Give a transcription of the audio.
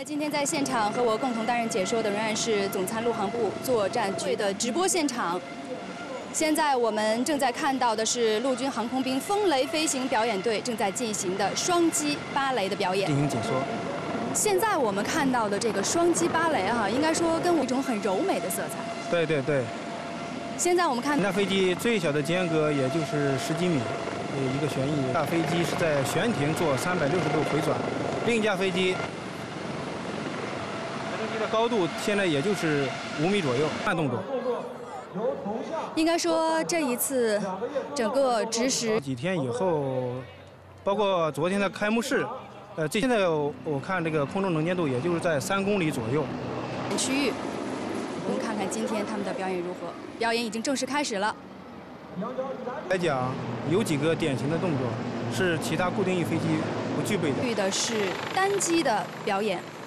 那今天在现场和我共同担任解说的仍然是总参陆航部作战局的直播现场。现在我们正在看到的是陆军航空兵风雷飞行表演队正在进行的双击芭蕾的表演。 进行解说。 现在我们看到的这个双击芭蕾应该说跟我一种很柔美的色彩。 对对对。现在我们看，那飞机最小的间隔也就是10几米，一个旋翼。大飞机是在悬停做360度回转，另一架飞机。 飞机的高度现在也就是5米左右，慢动作。 应该说这一次整个执实几天以后，包括昨天的开幕式，现在我看这个空中能见度也就是在3公里左右。 区域，我们看看今天他们的表演如何？表演已经正式开始了。 来讲，有几个典型的动作是其他固定翼飞机不具备的。 的是单机的表演。